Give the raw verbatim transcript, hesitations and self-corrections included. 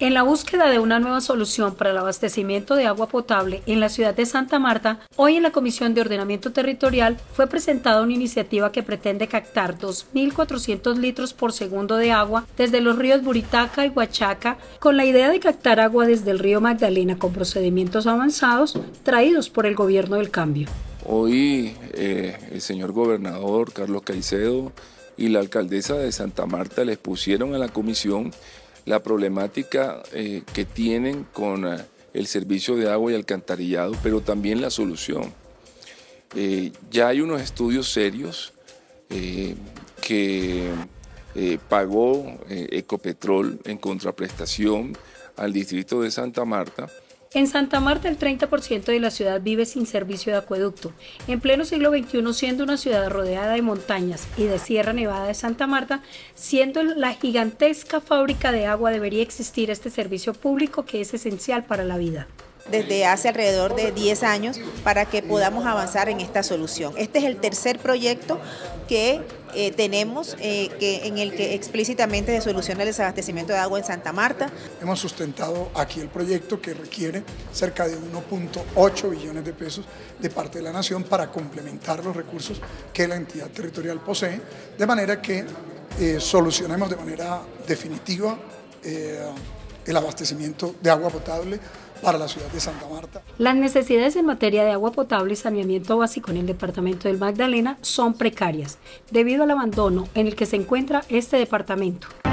En la búsqueda de una nueva solución para el abastecimiento de agua potable en la ciudad de Santa Marta, hoy en la Comisión de Ordenamiento Territorial fue presentada una iniciativa que pretende captar dos mil cuatrocientos litros por segundo de agua desde los ríos Buritaca y Huachaca, con la idea de captar agua desde el río Magdalena con procedimientos avanzados traídos por el Gobierno del Cambio. Hoy eh, el señor gobernador Carlos Caicedo y la alcaldesa de Santa Marta les pusieron a la comisión la problemática eh, que tienen con eh, el servicio de agua y alcantarillado, pero también la solución. Eh, ya hay unos estudios serios eh, que eh, pagó eh, Ecopetrol en contraprestación al distrito de Santa Marta. En Santa Marta el treinta por ciento de la ciudad vive sin servicio de acueducto. En pleno siglo veintiuno, siendo una ciudad rodeada de montañas y de Sierra Nevada de Santa Marta, siendo la gigantesca fábrica de agua, debería existir este servicio público que es esencial para la vida. Desde hace alrededor de diez años para que podamos avanzar en esta solución. Este es el tercer proyecto que eh, tenemos eh, que, en el que explícitamente se soluciona el desabastecimiento de agua en Santa Marta. Hemos sustentado aquí el proyecto que requiere cerca de uno punto ocho billones de pesos de parte de la Nación para complementar los recursos que la entidad territorial posee, de manera que eh, solucionemos de manera definitiva eh, el abastecimiento de agua potable para la ciudad de Santa Marta. Las necesidades en materia de agua potable y saneamiento básico en el departamento del Magdalena son precarias, debido al abandono en el que se encuentra este departamento.